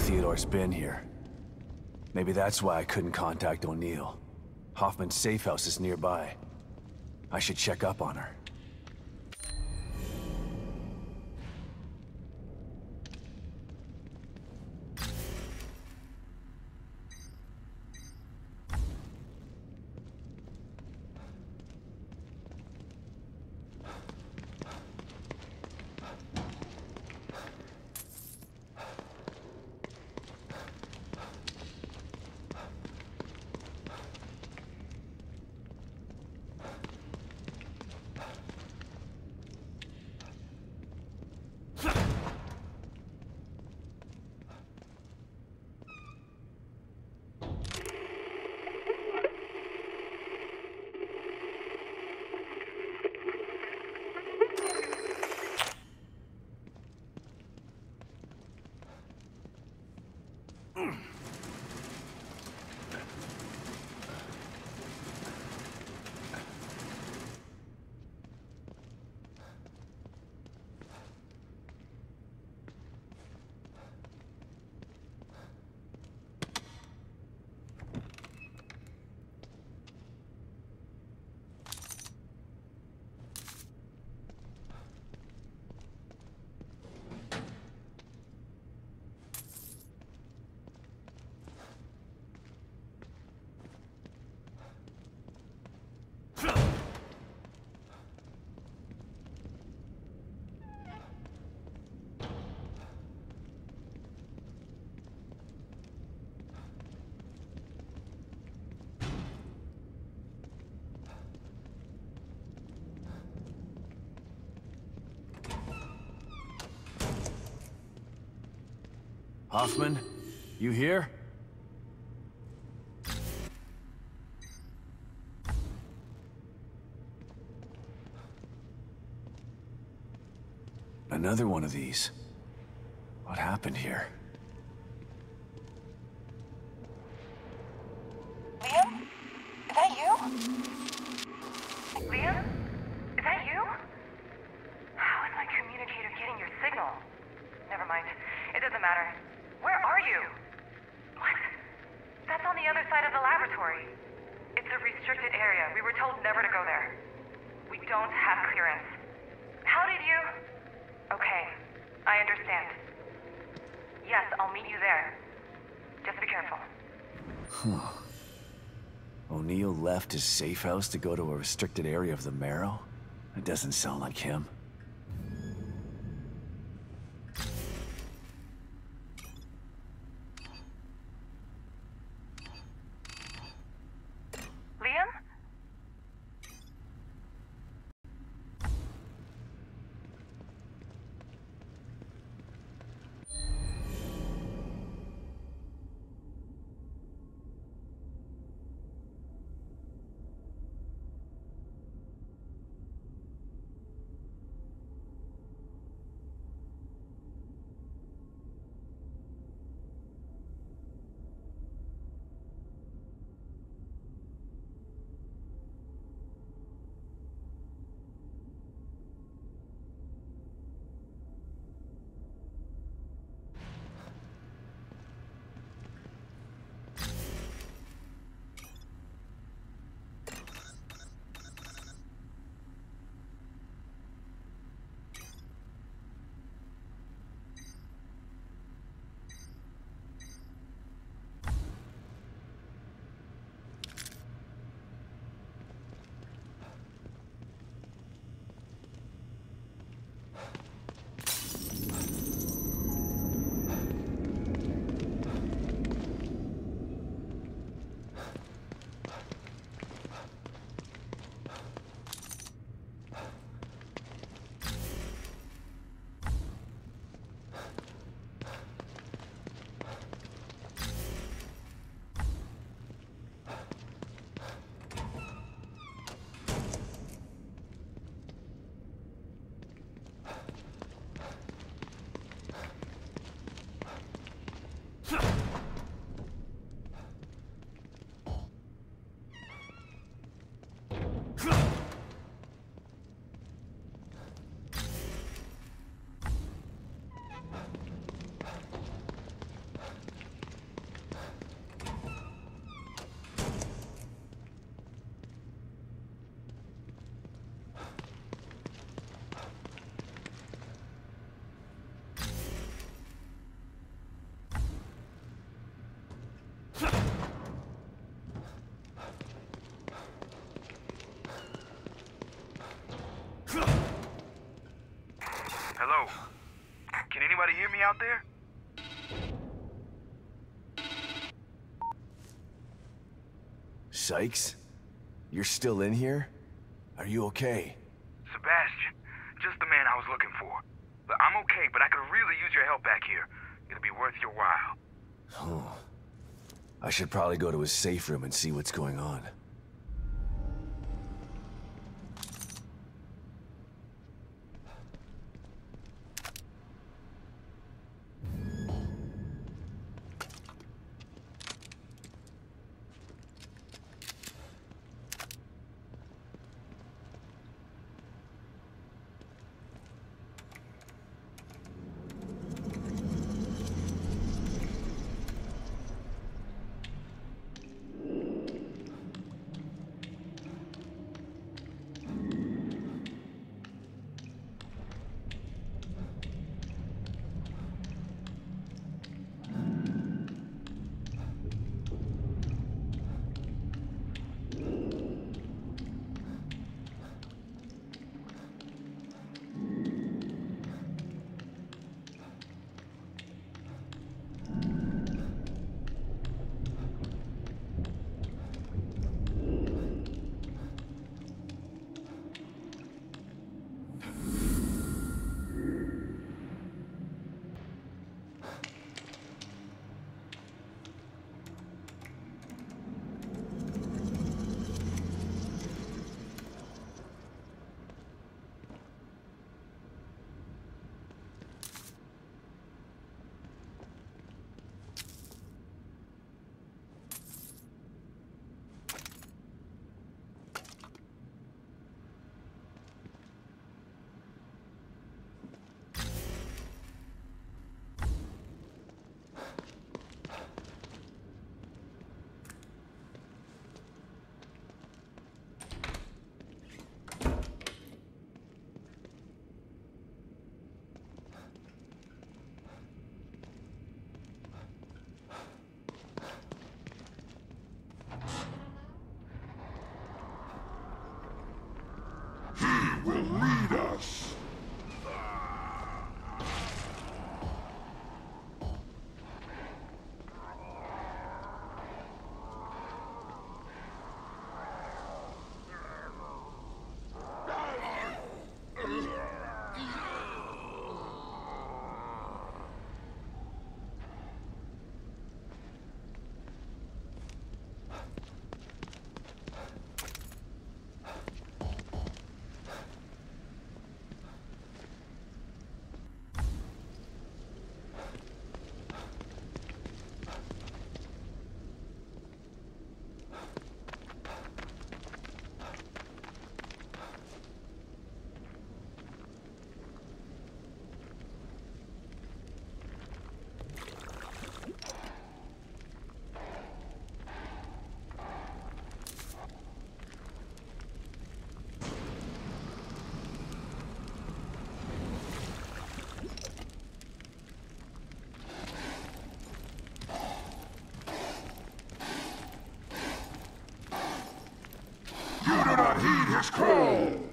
Theodore's been here. Maybe that's why I couldn't contact O'Neill. Hoffman's safe house is nearby. I should check up on her. Hoffman, you here? Another one of these. What happened here? Liam? Is that you? Liam? Is that you? How is my communicator getting your signal? Never mind. It doesn't matter. Where are you? What? That's on the other side of the laboratory. It's a restricted area. We were told never to go there. We don't have clearance. How did you... Okay, I understand. Yes, I'll meet you there. Just be careful. Huh. O'Neill left his safe house to go to a restricted area of the Marrow? That doesn't sound like him. Liam? Hello? Can anybody hear me out there? Sykes? You're still in here? Are you okay? Sebastian, just the man I was looking for. But I'm okay, but I could really use your help back here. It'll be worth your while. Oh. I should probably go to his safe room and see what's going on. Will lead us. You do not heed his call!